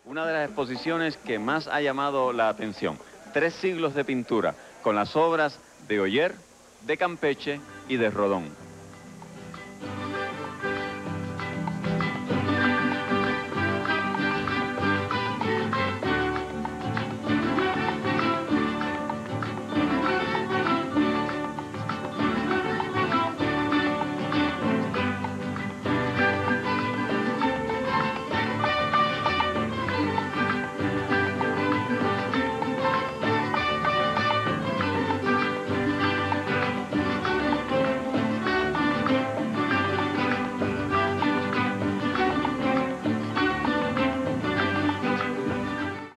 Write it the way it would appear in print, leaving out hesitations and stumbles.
Una de las exposiciones que más ha llamado la atención. 3 siglos de pintura, con las obras de Oller, de Campeche y de Rodón.